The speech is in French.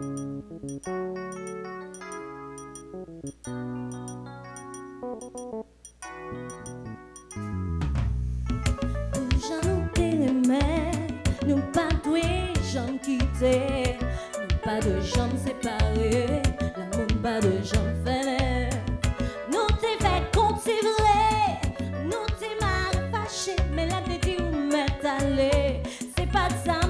Nous pas doués, jambes quittées, nous pas de jambes séparées, l'amour pas de jambes fainées. Nous t'es fait compte c'est vrai, nous t'es mal fâché, mais la tête où m'est allé, c'est pas ça.